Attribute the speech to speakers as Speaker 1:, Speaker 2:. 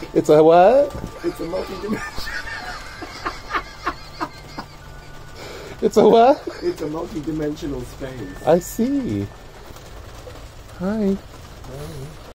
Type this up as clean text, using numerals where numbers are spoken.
Speaker 1: It's a what?
Speaker 2: It's a multi-dimensional.
Speaker 1: It's a what?
Speaker 2: It's a multi-dimensional space.
Speaker 1: I see. Hi.